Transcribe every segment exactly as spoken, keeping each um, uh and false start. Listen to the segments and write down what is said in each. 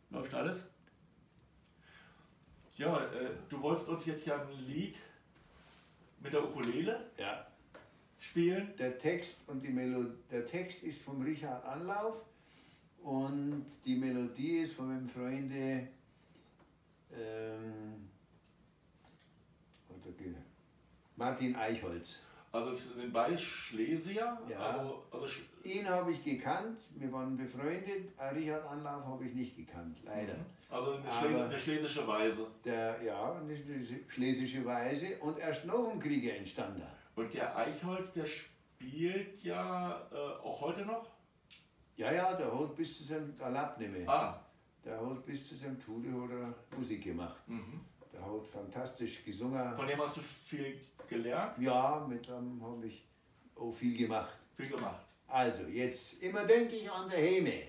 Läuft alles? Ja, äh, du wolltest uns jetzt ja ein Lied mit der Ukulele Ja. spielen. Der Text und die Melodie, der Text ist vom Richard Anlauf und die Melodie ist von meinem Freunde ähm, Martin Eichholz. Also es sind beide Schlesier. Ja. Also, also Sch Ihn habe ich gekannt, wir waren befreundet. Richard Anlauf habe ich nicht gekannt, leider. Also eine, Schle eine schlesische Weise. Der, ja, eine schlesische Weise und erst nach dem Krieg entstanden. Und der Eichholz, der spielt ja äh, auch heute noch? Ja, ja, der hat bis zu seinem Alab nicht mehr. Ah. Der hat bis zu seinem Tode hat er Musik gemacht. Mhm. Der hat fantastisch gesungen. Von dem hast du viel gelernt? Ja, mit dem habe ich auch viel gemacht. Viel gemacht. Also, jetzt, immer denke ich an der Heme.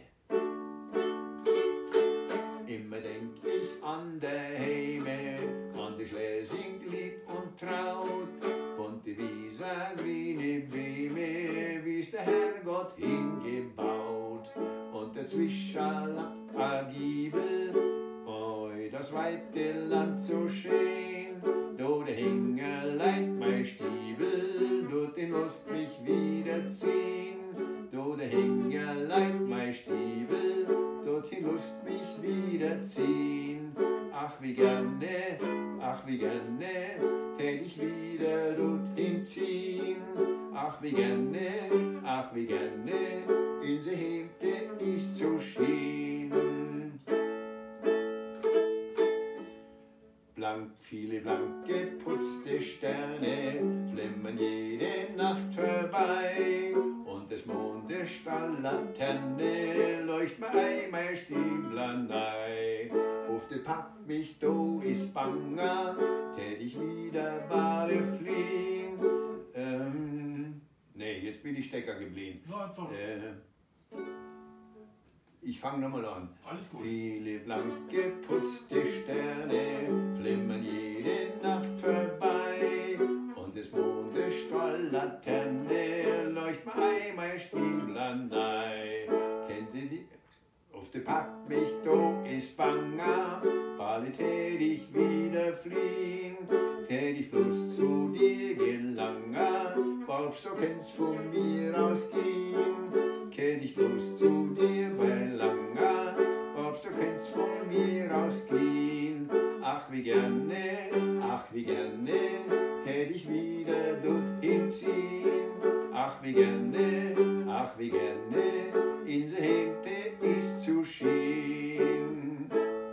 Immer denke ich an der Heme, an die Schlesing lieb und traut. Bunte Wiese, grüne Bäume, wie's der Herrgott hingebaut. Und dazwischen lag a Giebel, oi, das weite Land so schön. Do der Hingerlein mein Stiebel, dort den musst mich wieder ziehen. Do der Hingerlein mein Stiebel, dorthin musst mich wieder ziehen. Ach wie gerne, ach wie gerne, tät ich wieder dorthin ziehen. Ach wie gerne, ach wie gerne, unsere Hemde ist so schön. Blank, viele blank geputzte Sterne flimmern jede Nacht vorbei. Und des Mondes Stalllaterne leucht mir einmal Stieblanei. Auf de Pack mich do is banger, tät ich wieder Bale fliehen. Ähm, nee, jetzt bin ich Stecker geblieben. Ja, einfach. Äh, Ich fange nochmal an. Alles gut. Viele blank geputzte Sterne flimmern jede Nacht vorbei. Und des Mondes Stalllaterne leucht mir einmal Stieblanei. Kennt ihr die? Auf de Pack mich do is banger, bald tät ich wieder fliehen. Tät ich bloß zu dir gelangen, glaubst du kennst von mir ausgehen. Kenn ich bloß zu dir bei Langer, glaubst du kennst von mir ausgehen. Ach wie gerne, ach wie gerne, tät ich wieder dorthin ziehen. Ach wie gerne, ach wie gerne, unser Hemde ist zu schön.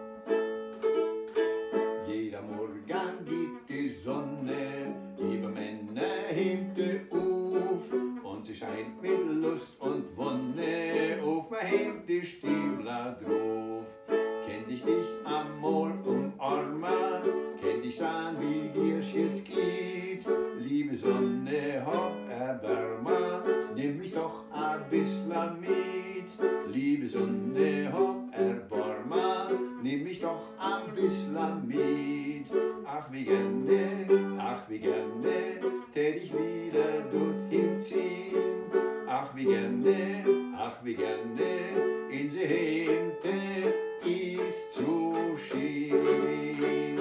Jeder Morgen geht die Sonne über Männerhemde auf und sie scheint mit Lust und Wonne auf mein Hemde Stiebler drauf. Kennt ich dich einmal umarmen, kennt ich sagen, wie dir's jetzt geht. Liebe Sonne, hab Erbarmen, nimm mich doch ein bisschen mit. Liebe Sonne, hab Erbarmen, nimm mich doch ein bisschen mit. Ach wie gerne, ach wie gerne, tät ich wieder dorthin ziehen. Ach wie gerne, ach wie gerne, unser Hemde ist zu schön.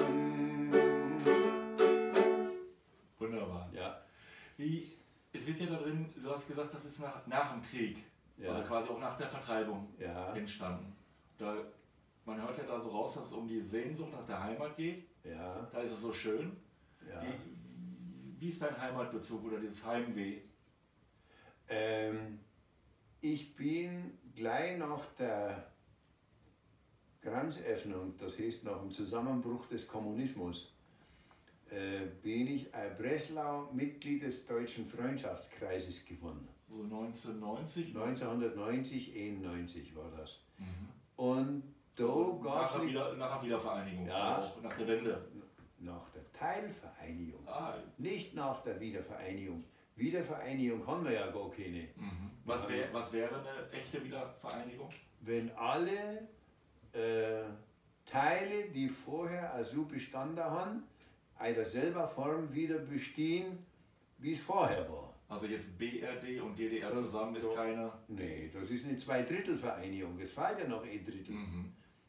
Wunderbar. Ja. Wie, es wird ja darin, du hast gesagt, das ist nach, nach dem Krieg, Ja. also quasi auch nach der Vertreibung Ja. entstanden. Da, man hört ja da so raus, dass es um die Sehnsucht nach der Heimat geht. Ja. Da ist es so schön. Ja. Wie, wie ist dein Heimatbezug oder dieses Heimweh? Ähm, ich bin gleich nach der Grenzöffnung, das heißt nach dem Zusammenbruch des Kommunismus, äh, bin ich in Breslau Mitglied des Deutschen Freundschaftskreises geworden. So neunzehnhundertneunzig? neunzehnhundertneunzig, einundneunzig war das. Mhm. Und da Also gab nach, es wieder, nach der Wiedervereinigung, Ja. auch nach der Wende. nach der Teilvereinigung, Ah, nicht nach der Wiedervereinigung. Wiedervereinigung haben wir ja gar keine. mhm. was, wär, was wäre eine echte Wiedervereinigung? Wenn alle äh, Teile, die vorher also bestanden haben, in derselben Form wieder bestehen, wie es vorher war. Also jetzt B R D und D D R Das- zusammen ist das- keine... Nee, das ist eine Zweidrittelvereinigung, es fehlt ja noch ein Drittel. Mhm.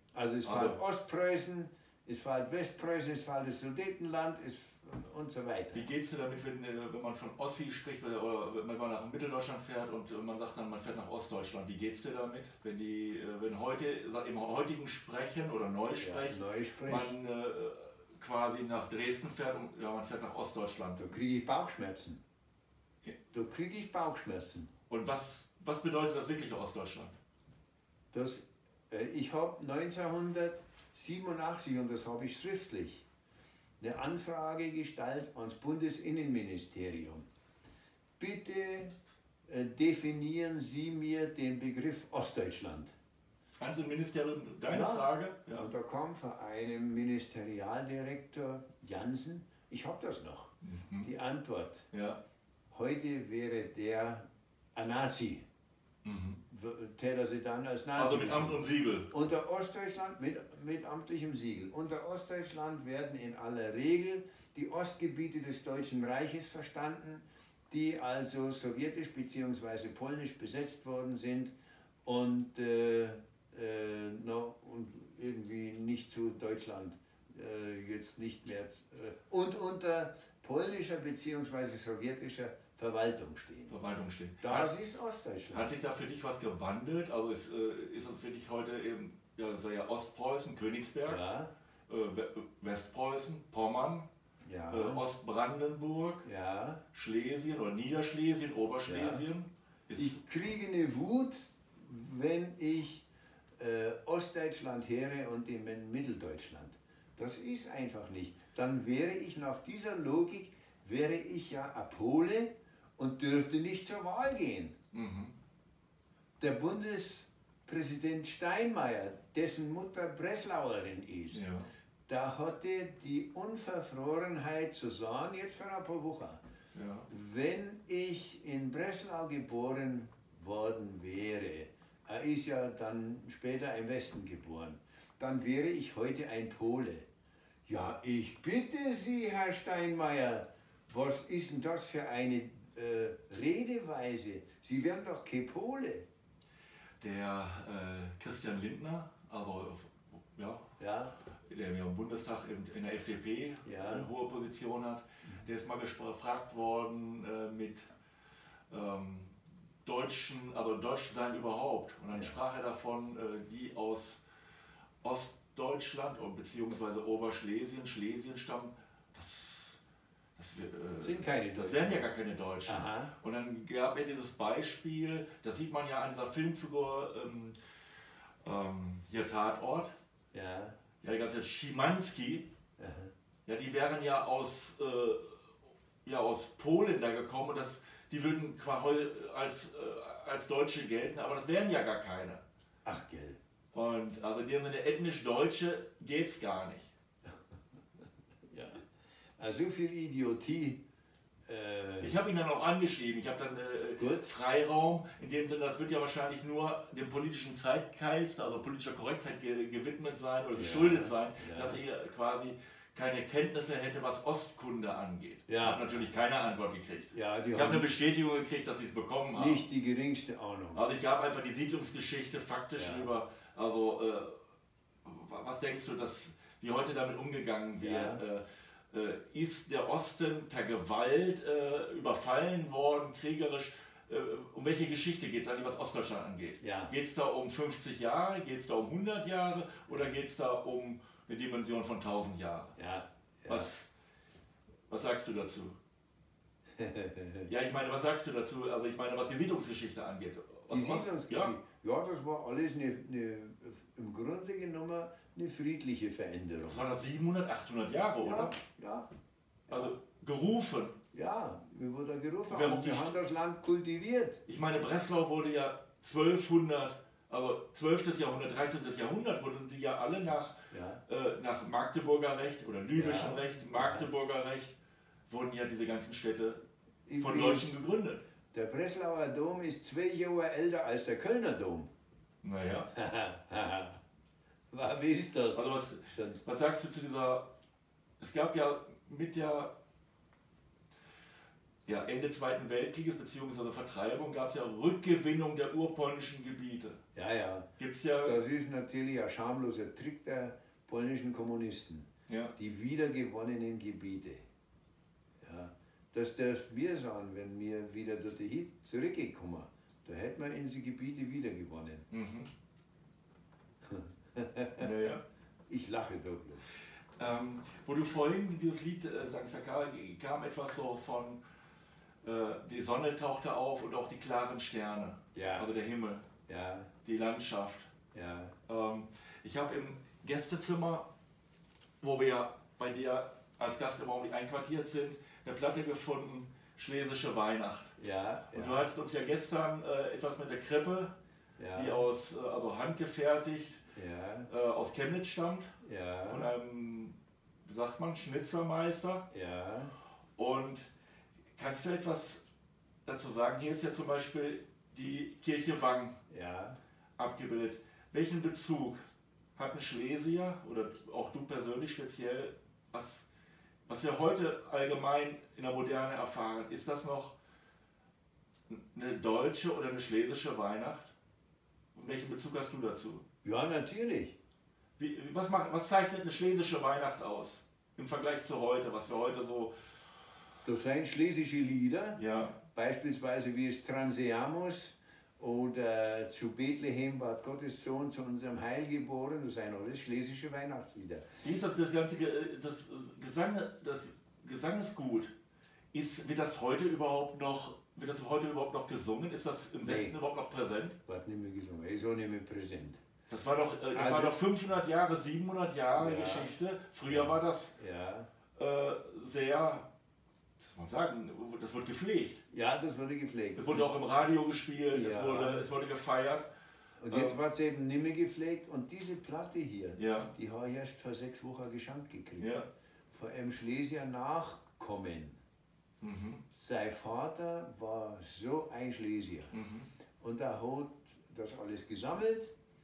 Also es Also- fällt Ostpreußen, es fällt Westpreußen, es fällt das Sudetenland es, und so weiter. Wie geht es dir damit, wenn, äh, wenn man von Ossi spricht oder wenn man nach Mitteldeutschland fährt und äh, man sagt dann, man fährt nach Ostdeutschland? Wie geht es dir damit, wenn, die, äh, wenn heute im heutigen Sprechen oder Neusprech Ja, Neusprech. man äh, quasi nach Dresden fährt und ja, man fährt nach Ostdeutschland? Da kriege ich Bauchschmerzen. Ja. Da kriege ich Bauchschmerzen. Und was, was bedeutet das wirkliche Ostdeutschland? Das, äh, ich habe neunzehnhundertsiebenundachtzig, und das habe ich schriftlich, eine Anfrage gestellt ans Bundesinnenministerium. Bitte äh, definieren Sie mir den Begriff Ostdeutschland. Ganz im Ministerium, deine Ja. Frage? Ja. Und da kam von einem Ministerialdirektor Jansen, ich habe das noch, Mhm. die Antwort. Ja. Heute wäre der ein Nazi. Mhm. Täte er sie dann als Nazi. Also mit Amt und Siegel. Unter Ostdeutschland mit, mit amtlichem Siegel. Unter Ostdeutschland werden in aller Regel die Ostgebiete des Deutschen Reiches verstanden, die also sowjetisch bzw. polnisch besetzt worden sind und, äh, äh, no, und irgendwie nicht zu Deutschland äh, jetzt nicht mehr äh, und unter polnischer bzw. sowjetischer Verwaltung stehen. Verwaltung steht. Das ist Ostdeutschland. Hat sich da für dich was gewandelt? Also ist, äh, ist es für dich heute eben, ja, das war ja Ostpreußen, Königsberg, Ja, äh, We- Westpreußen, Pommern, ja, äh, Ostbrandenburg, ja. Schlesien oder Niederschlesien, Oberschlesien. Ist, Ich kriege eine Wut, wenn ich äh, Ostdeutschland höre und in Mitteldeutschland. Das ist einfach nicht. Dann wäre ich nach dieser Logik, wäre ich ja ein Pole und dürfte nicht zur Wahl gehen. mhm. Der Bundespräsident Steinmeier, dessen Mutter Breslauerin ist, Ja. da hatte die Unverfrorenheit zu sagen, jetzt für ein paar Wochen, Ja. wenn ich in Breslau geboren worden wäre, er ist ja dann später im Westen geboren, dann wäre ich heute ein Pole. Ja, ich bitte Sie, Herr Steinmeier, was ist denn das für eine äh, Redeweise? Sie wären doch kein Pole. Der äh, Christian Lindner, also ja, Ja, der ja im Bundestag in, in der F D P Ja. eine hohe Position hat, der ist mal gefragt worden äh, mit ähm, Deutschen, also Deutschsein überhaupt. Und dann Ja. sprach er davon, äh, die aus Ostdeutschland bzw. Oberschlesien, Schlesien stammen. Das, das, wir- äh, sind keine das Deutschen. wären ja gar keine Deutschen. Aha. Und dann gab er dieses Beispiel, das sieht man ja an dieser Filmfigur, ähm, ähm, hier Tatort, Ja, ja, die ganze Schimanski, aha. ja, die wären ja aus, äh, ja, aus Polen da gekommen und das, die würden quasi als, äh, als Deutsche gelten, aber das wären ja gar keine. Ach, gell. Und also in dem Sinne ethnisch Deutsche geht's gar nicht. Ja. Also so viel Idiotie. Äh, Ich habe ihn dann auch angeschrieben, ich habe dann äh, Gut. Freiraum, in dem Sinne, das wird ja wahrscheinlich nur dem politischen Zeitgeist, also politischer Korrektheit ge gewidmet sein oder Ja, geschuldet sein, ja. dass er quasi keine Kenntnisse hätte, was Ostkunde angeht. Ja. Ich habe natürlich keine Antwort gekriegt. ja, die Ich habe eine haben Bestätigung gekriegt, dass sie es bekommen haben. nicht die geringste Ahnung. Also ich gab einfach die Siedlungsgeschichte faktisch Ja. über, also äh, was denkst du, dass, wie heute damit umgegangen wird? Ja. Äh, äh, ist der Osten per Gewalt äh, überfallen worden, kriegerisch? Äh, um welche Geschichte geht es eigentlich, was Ostdeutschland angeht? Ja. Geht es da um fünfzig Jahre, geht es da um hundert Jahre oder geht es da um eine Dimension von tausend Jahren? Ja, ja. Was, was sagst du dazu? Ja, ich meine, was sagst du dazu? Also ich meine, was die Siedlungsgeschichte angeht. Die Ost- Siedlungsgeschichte, Ja, ja, das war alles eine, eine, im Grunde genommen eine friedliche Veränderung. was war das, siebenhundert, achthundert Jahre, Ja, oder? ja, Also gerufen. ja, wir wurden gerufen, Wir haben haben, wir die- haben das Land kultiviert. Ich meine, Breslau wurde ja zwölfhundert, also zwölftes Jahrhundert, dreizehntes Jahrhundert, wurden die ja alle nach, Ja, äh, nach Magdeburger Recht oder Lübischen Ja. Recht, Magdeburger Recht, wurden ja diese ganzen Städte von Übrigens, Deutschen gegründet. der Breslauer Dom ist zwei Jahre älter als der Kölner Dom. Naja, Was ist das? also was, Schon- was sagst du zu dieser, es gab ja mit der, ja, Ende Zweiten Weltkrieges bzw. Vertreibung gab es ja Rückgewinnung der urpolnischen Gebiete. Ja, ja. Gibt's ja. Das ist natürlich ein schamloser Trick der polnischen Kommunisten. Ja. Die wiedergewonnenen Gebiete. Ja. Das dürfen wir sagen, wenn wir wieder dorthin zurückgekommen. Da hätten wir unsere Gebiete wiedergewonnen. Mhm. Naja. Ich lache doch bloß. Ähm, wo du vorhin dieses Lied äh, sagst, da kam, kam etwas so von äh, die Sonne tauchte auf und auch die klaren Sterne, Ja. also der Himmel, Ja, die Landschaft. ja. Ähm, ich habe im Gästezimmer, wo wir bei dir als Gast im Augenblick einquartiert sind, eine Platte gefunden, Schlesische Weihnacht. Ja, Und ja. du hast uns ja gestern äh, etwas mit der Krippe, Ja. die aus äh, also handgefertigt Ja, äh, aus Chemnitz stammt, von ja, einem, wie sagt man, Schnitzermeister. ja. Und kannst du etwas dazu sagen? Hier ist ja zum Beispiel die Kirche Wang Ja. abgebildet. Welchen Bezug hat ein Schlesier oder auch du persönlich speziell, was, was wir heute allgemein in der Moderne erfahren? Ist das noch eine deutsche oder eine schlesische Weihnacht? Und welchen Bezug hast du dazu? Ja, natürlich. Wie, was, macht, was zeichnet eine schlesische Weihnacht aus im Vergleich zu heute, was wir heute so... Das sind schlesische Lieder, Ja, beispielsweise wie es Transeamus oder zu Bethlehem ward Gottes Sohn zu unserem Heil geboren. Das sind alles schlesische Weihnachtslieder. wie ist das, das ganze Ge- das Gesang, das Gesangesgut? Ist, wird das heute überhaupt noch, wird das heute überhaupt noch gesungen? Ist das im Nee. Westen überhaupt noch präsent? Wird nicht mehr gesungen, ist auch nicht mehr präsent. Das war doch, äh, das Also- war doch fünfhundert Jahre, siebenhundert Jahre Ja. Geschichte. Früher war das Ja, äh, sehr, was soll man sagen, das wurde gepflegt. ja, das wurde gepflegt. Es wurde auch im Radio gespielt, es, Ja. wurde, es wurde gefeiert. Und jetzt ähm, wird es eben nicht mehr gepflegt. Und diese Platte hier, Ja, die habe ich erst vor sechs Wochen geschenkt gekriegt. ja. Von einem Schlesier Nachkommen. Mhm. Sein Vater war so ein Schlesier. Mhm. Und er hat das alles gesammelt.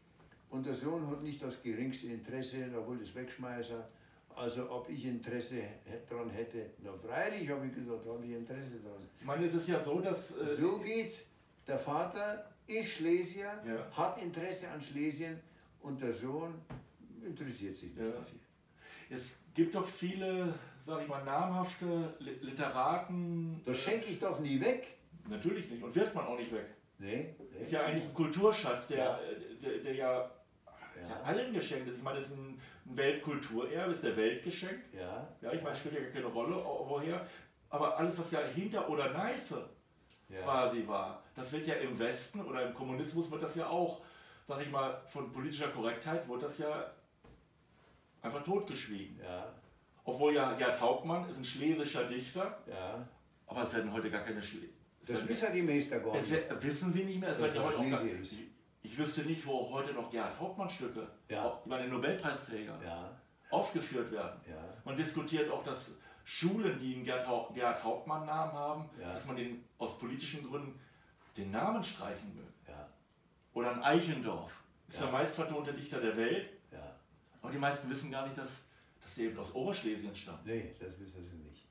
Und der Sohn hat nicht das geringste Interesse, er wollte es wegschmeißen. Also ob ich Interesse daran hätte, na freilich, habe ich gesagt, habe ich Interesse daran. Ich meine, es ist ja so, dass... Äh, So geht's. Der Vater ist Schlesier, Ja. hat Interesse an Schlesien und der Sohn interessiert sich nicht Ja. dafür. Es gibt doch viele, sag ich mal, namhafte Li- Literaten. Das schenke ich doch nie weg. Natürlich nicht und wirft man auch nicht weg. Nee, nee. Ist ja eigentlich ein Kulturschatz, der Ja. äh, der, der ja, ja Ja. allen geschenkt ist. Ich meine, das ist ein ein Weltkulturerbe, ist der Welt geschenkt. Ja, Ja, ich meine, es spielt ja gar keine Rolle, o- woher. Aber alles, was ja hinter oder neiße ja. quasi war, das wird ja im Westen oder im Kommunismus wird das ja auch, sag ich mal, von politischer Korrektheit wird das ja einfach totgeschwiegen. Ja, Obwohl ja Gerd Hauptmann ist ein schlesischer Dichter, ja. aber es werden heute gar keine Schle es Das werden- wissen die Meister gar es nicht. wer- Wissen Sie nicht mehr? Es Das werden ja heute auch gar, Schlesier ist. ich, ich wüsste nicht, wo heute noch Gerhard Hauptmann Stücke, Ja. auch, ich meine Nobelpreisträger, Ja, aufgeführt werden. ja, Man diskutiert auch, dass Schulen, die einen Gerhard, Hau- Gerhard Hauptmann Namen haben, Ja. dass man den aus politischen Gründen den Namen streichen will. ja, Oder ein Eichendorff, ist Ja. der meistvertonte Dichter der Welt, ja. aber die meisten wissen gar nicht, dass, dass der eben aus Oberschlesien stammt. Nee, das wissen sie nicht.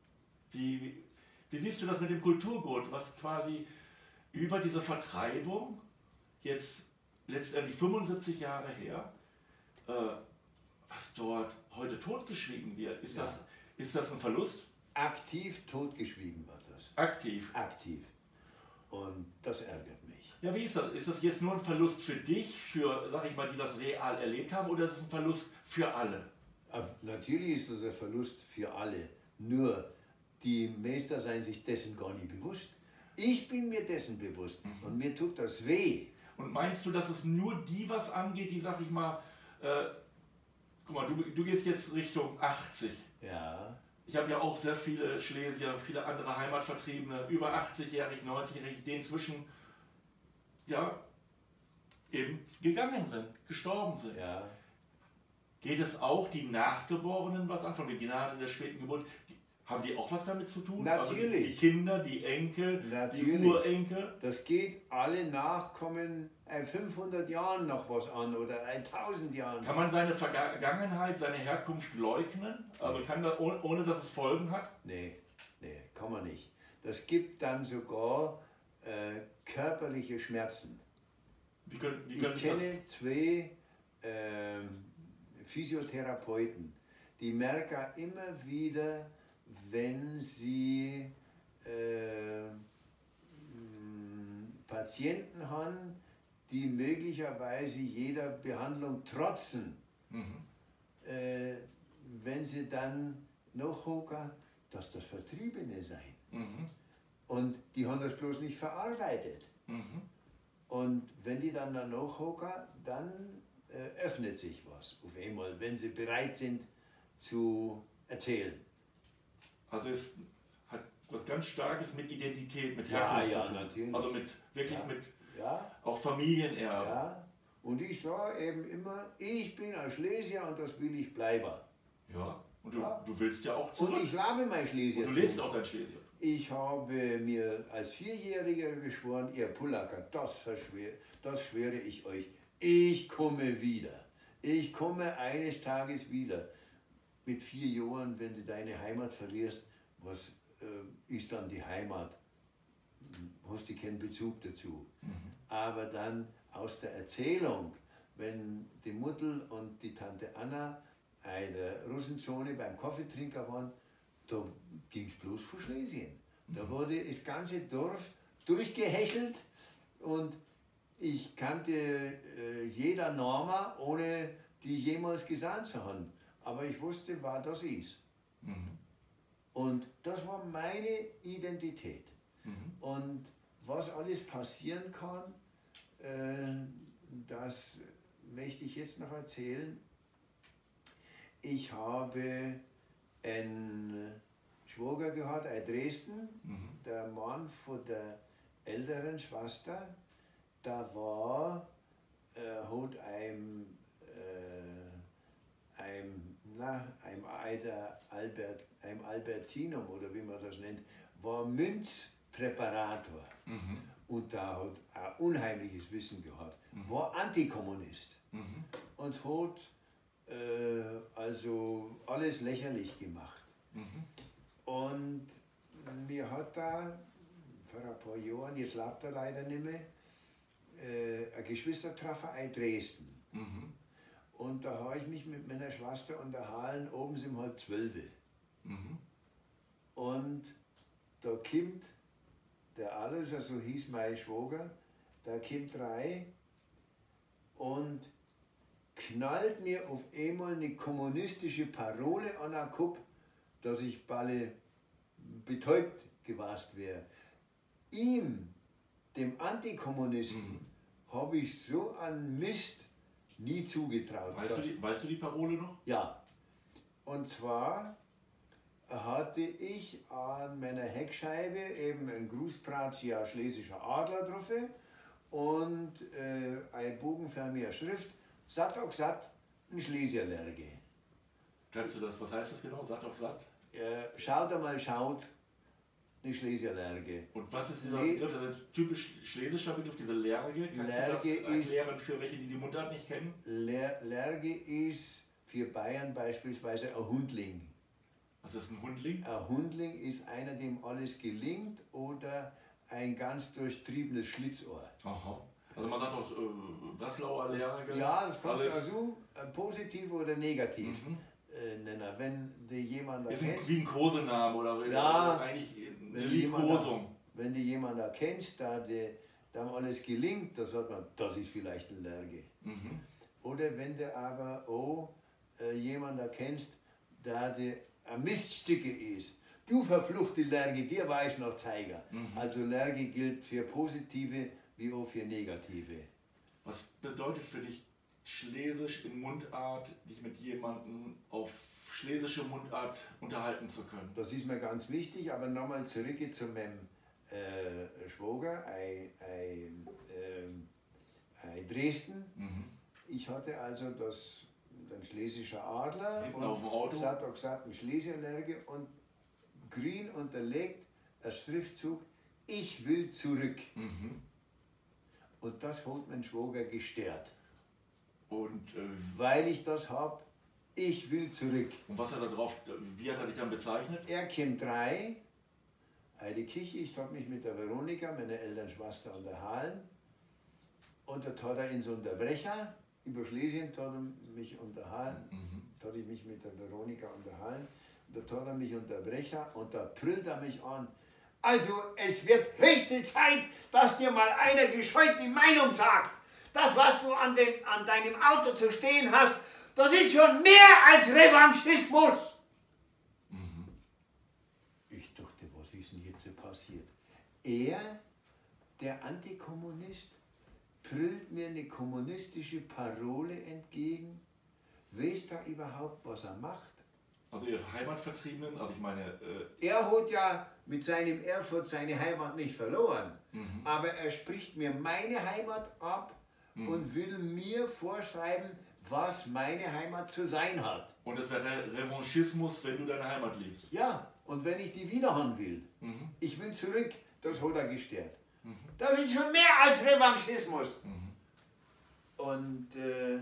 Wie, wie, wie siehst du das mit dem Kulturgut, was quasi über diese Vertreibung jetzt letztendlich fünfundsiebzig Jahre her, äh, was dort heute totgeschwiegen wird? Ist, Ja. das, ist das ein Verlust? Aktiv totgeschwiegen wird das. Aktiv. Aktiv. Und das ärgert mich. Ja, wie ist das? Ist das jetzt nur ein Verlust für dich, für, sag ich mal, die das real erlebt haben, oder ist es ein Verlust für alle? Aber natürlich ist das ein Verlust für alle. Nur die Meister seien sich dessen gar nicht bewusst. Ich bin mir dessen bewusst und mir tut das weh. Und meinst du, dass es nur die was angeht, die, sag ich mal, äh, guck mal, du, du gehst jetzt Richtung achtzig. Ja, Ich habe ja auch sehr viele Schlesier, viele andere Heimatvertriebene, über achtzig-jährig, neunzig-jährig, die inzwischen ja, eben gegangen sind, gestorben sind. ja. Geht es auch die Nachgeborenen was an, von der Gnade der späten Geburt? Die, haben die auch was damit zu tun? Also die, Natürlich. die Kinder, die Enkel, die Natürlich. Urenkel? Das geht alle Nachkommen in fünfhundert Jahren noch was an oder in tausend Jahren. Kann man seine Vergangenheit, seine Herkunft leugnen? Also kann das, ohne, ohne dass es Folgen hat? Nee, nee, kann man nicht. Das gibt dann sogar äh, körperliche Schmerzen. Wie können, wie können ich kenne das? zwei äh, Physiotherapeuten, die merken immer wieder, wenn sie äh, Patienten haben, die möglicherweise jeder Behandlung trotzen, mhm. äh, wenn sie dann nachgucken, dass das Vertriebene seien. Mhm. Und die haben das bloß nicht verarbeitet. Mhm. Und wenn die dann dann nachgucken, dann äh, öffnet sich was auf einmal, wenn sie bereit sind zu erzählen. Also es hat was ganz Starkes mit Identität, mit ja, Herkunft ja, zu tun. Natürlich. Also mit wirklich ja. mit ja. auch Familienerbe. Ja. Und ich sage eben immer, ich bin ein Schlesier und das will ich bleiben. Ja, und du, ja. du willst ja auch zurück. Und ich lebe mein Schlesier. Und du lebst auch dein Schlesier. Ich habe mir als Vierjähriger geschworen, ihr Pullacker, das, verschwör, das schwöre ich euch, ich komme wieder. Ich komme eines Tages wieder. Mit vier Jahren, wenn du deine Heimat verlierst, was äh, ist dann die Heimat? Hast du keinen Bezug dazu. Mhm. Aber dann aus der Erzählung, wenn die Mutter und die Tante Anna eine Russenzone beim Kaffeetrinker waren, da ging es bloß von Schlesien. Da mhm. wurde das ganze Dorf durchgehechelt und ich kannte äh, jeder Norma, ohne die jemals gesehen zu haben. Aber ich wusste, was das ist. Mhm. Und das war meine Identität. Mhm. Und was alles passieren kann, äh, das möchte ich jetzt noch erzählen. Ich habe einen Schwager gehabt, in Dresden, mhm. der Mann von der älteren Schwester, da war, äh, hat ein, äh, ein, na, ein Albert, ein Albertinum oder wie man das nennt, war Münzpräparator. Mhm. Und da hat ein unheimliches Wissen gehabt, mhm. war Antikommunist mhm. und hat äh, also alles lächerlich gemacht. Mhm. Und mir hat da vor ein paar Jahren, jetzt lebt er leider nicht mehr, äh, ein Geschwistertreffer in Dresden. Mhm. Und da habe ich mich mit meiner Schwester unterhalten, oben sind halt zwölf. Mhm. Und da kommt der Alois, so hieß mein Schwager, da kommt rein und knallt mir auf einmal eine kommunistische Parole an den Kopf, dass ich balle betäubt gewesen wäre. Ihm, dem Antikommunisten, mhm. habe ich so einen Mist nie zugetraut. Weißt du, die, weißt du die Parole noch? Ja. Und zwar hatte ich an meiner Heckscheibe eben ein Grußpratia Schlesischer Adler drauf und äh, eine bogenförmige Schrift, satt auf satt, ein Schlesierlerge. Kannst du das, was heißt das genau, satt auf satt? Äh, schaut einmal, schaut, eine Schlesierlerge. Und was ist dieser Begriff, das ist ein typisch schlesischer Begriff, diese Lerge? Kannst Lerge du das erklären für welche, die die Mundart nicht kennen? Ler Lerge ist für Bayern beispielsweise ein Hundling. Was ist ein Hundling? Ein Hundling ist einer, dem alles gelingt oder ein ganz durchtriebenes Schlitzohr. Aha. Also man sagt auch äh, Breslauer Lerge. Ja, das kannst du also äh, positiv oder negativ mhm. äh, nennen. Wenn die jemand ist ein, wie ein Kosename oder ja, eigentlich eine Liebkosung. Wenn du jemanden erkennst, da dem alles gelingt, da sagt man, das ist vielleicht ein Lerge. Mhm. Oder wenn du aber auch äh, jemanden erkennst, da der ein Miststücke ist. Du verfluchte Lerge, dir war ich noch Zeiger. Mhm. Also Lerge gilt für positive wie auch für negative. Was bedeutet für dich Schlesisch in Mundart, dich mit jemandem auf schlesische Mundart unterhalten zu können? Das ist mir ganz wichtig, aber nochmal zurück zu meinem äh, Schwager, ein, ein, äh, ein Dresden. Mhm. Ich hatte also das ein schlesischer Adler hinten und auf dem Auto. Satt auch gesagt, ein Schlesierlerge und grün unterlegt ein Schriftzug, ich will zurück. Mhm. Und das hat mein Schwager gestört. Und äh, weil ich das habe, ich will zurück. Und was hat er drauf, wie hat er dich dann bezeichnet? Er kam drei, Heide Kichi, ich habe mich mit der Veronika, meiner Elternschwester, unterhalten. Und da tat er ins Unterbrecher, über Schlesien tat er mich unterhalten, mhm. tat ich mich mit der Veronika unterhalten. Und da tat er mich Unterbrecher und da brüllt er mich an. Also es wird höchste Zeit, dass dir mal einer gescheut die Meinung sagt. Das, was du an, dem, an deinem Auto zu stehen hast, das ist schon mehr als Revanchismus. Mhm. Ich dachte, was ist denn jetzt so passiert? Er, der Antikommunist, brüllt mir eine kommunistische Parole entgegen. Weiß da überhaupt, was er macht? Also Ihre Heimatvertriebenen, also ich meine... Äh er hat ja mit seinem Erfurt seine Heimat nicht verloren, mhm. aber er spricht mir meine Heimat ab mhm. und will mir vorschreiben, was meine Heimat zu sein hat. Und das wäre Revanchismus, wenn du deine Heimat liebst? Ja, und wenn ich die wiederhaben will. Mhm. Ich will zurück, das hat er gestört. Mhm. Das ist schon mehr als Revanchismus. Mhm. Und äh,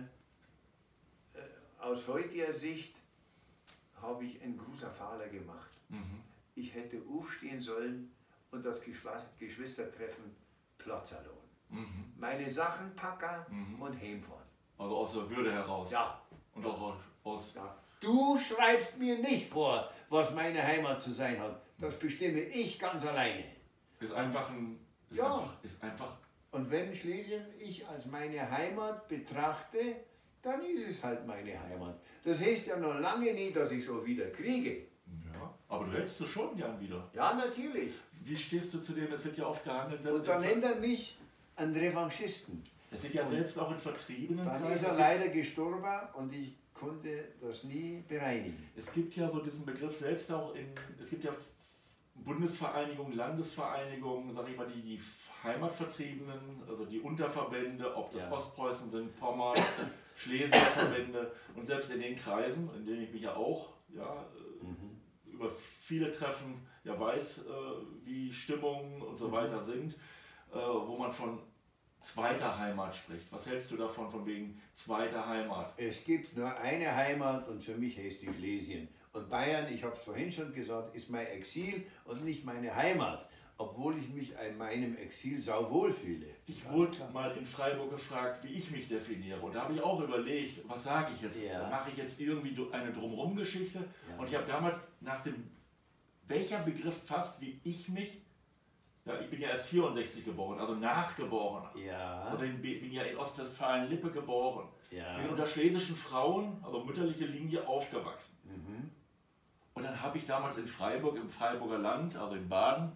aus heutiger Sicht habe ich einen großen Fehler gemacht. Mhm. Ich hätte aufstehen sollen und das Geschwistertreffen Platz erlauben. Mhm. Meine Sachen packen mhm. und heimfahren. Also aus der Würde heraus? Ja. Und auch aus... Ja. Du schreibst mir nicht vor, was meine Heimat zu sein hat. Das bestimme ich ganz alleine. Ist einfach ein... Ist ja. Einfach, ist einfach... Und wenn Schlesien ich als meine Heimat betrachte, dann ist es halt meine Heimat. Das heißt ja noch lange nicht, dass ich so wieder kriege. Ja, aber du hältst du schon gern wieder. Ja, natürlich. Wie stehst du zu dem? Es wird ja oft gehandelt. Und dann nennt er mich einen Revanchisten. Es wird ja und selbst auch in Vertriebenen. Dann ist er leider gestorben und ich konnte das nie bereinigen. Es gibt ja so diesen Begriff selbst auch in, es gibt ja Bundesvereinigungen, Landesvereinigungen, sag ich mal, die, die Heimatvertriebenen, also die Unterverbände, ob das ja. Ostpreußen sind, Pommern, Schlesische Verbände und selbst in den Kreisen, in denen ich mich ja auch ja, mhm. über viele Treffen ja weiß, äh, wie Stimmungen und so weiter sind, äh, wo man von zweiter Heimat spricht. Was hältst du davon, von wegen zweiter Heimat? Es gibt nur eine Heimat und für mich heißt die Schlesien. Und Bayern, ich habe es vorhin schon gesagt, ist mein Exil und nicht meine Heimat. Obwohl ich mich in meinem Exil sauwohl fühle. Ich wurde mal in Freiburg gefragt, wie ich mich definiere. Und da habe ich auch überlegt, was sage ich jetzt? Ja. Mache ich jetzt irgendwie eine Drumherum-Geschichte? Ja. Und ich habe damals nach dem, welcher Begriff fasst, wie ich mich, ja, ich bin ja erst vierundsechzig geboren, also Nachgeborener. Ja. Also ich bin ja in Ostwestfalen-Lippe geboren. Ja. Bin unter schlesischen Frauen, also mütterliche Linie, aufgewachsen. Mhm. Und dann habe ich damals in Freiburg, im Freiburger Land, also in Baden,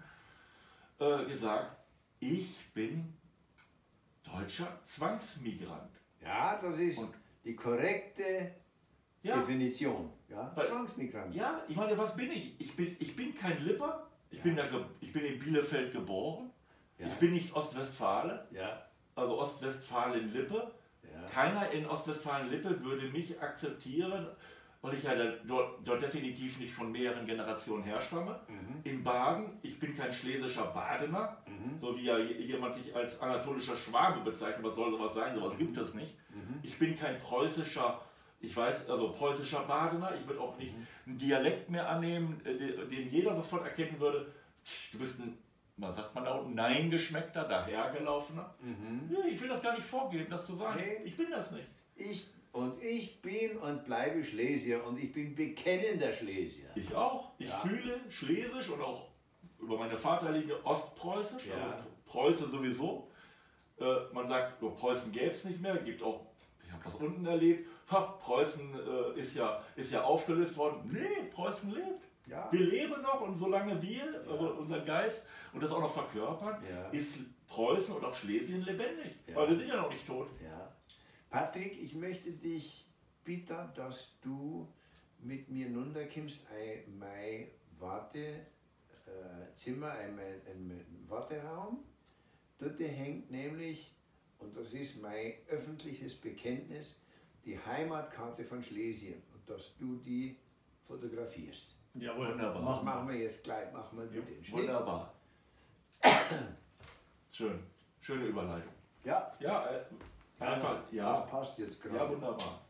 gesagt, ich bin deutscher Zwangsmigrant. Ja, das ist und die korrekte ja, Definition. Ja, weil, Zwangsmigrant. Ja, ich meine, was bin ich? Ich bin, ich bin kein Lipper, ich, ja. bin, da, ich bin in Bielefeld geboren, ja. ich bin nicht Ostwestfale, ja. also Ostwestfalen-Lippe. Ja. Keiner in Ostwestfalen-Lippe würde mich akzeptieren, weil ich ja dort, dort definitiv nicht von mehreren Generationen herstamme. Mhm. In Baden, ich bin kein schlesischer Badener, mhm. so wie ja jemand sich als anatolischer Schwabe bezeichnet, was soll sowas sein, sowas gibt es nicht. Mhm. Ich bin kein preußischer, ich weiß, also preußischer Badener, ich würde auch nicht mhm. einen Dialekt mehr annehmen, den jeder sofort erkennen würde, du bist ein, was sagt man da unten, Nein-Geschmeckter, dahergelaufener. Mhm. Ja, ich will das gar nicht vorgeben, das zu sagen, nee. Ich bin das nicht. Ich Und ich bin und bleibe Schlesier und ich bin bekennender Schlesier. Ich auch. Ich ja. fühle Schlesisch und auch über meine Vaterlinie Ostpreußisch, ja. also Preußen sowieso. Äh, man sagt, oh, Preußen gäbe es nicht mehr, gibt auch, ich habe das unten erlebt, ha, Preußen äh, ist, ja, ist ja aufgelöst worden. Nee, Preußen lebt. Ja. Wir leben noch und solange wir, ja. also unser Geist und das auch noch verkörpern, ja. ist Preußen und auch Schlesien lebendig. Ja. Weil wir sind ja noch nicht tot. Ja. Patrick, ich möchte dich bitten, dass du mit mir runterkommst in mein Wartezimmer, in meinen Warteraum. Dort hängt nämlich, und das ist mein öffentliches Bekenntnis, die Heimatkarte von Schlesien und dass du die fotografierst. Ja, wunderbar. Das machen wir jetzt gleich, machen wir mit den Schnitt. Wunderbar. Schön, schöne Überleitung. Ja. Ja, äh, einfach, ja. Das passt jetzt gerade. Ja, wunderbar.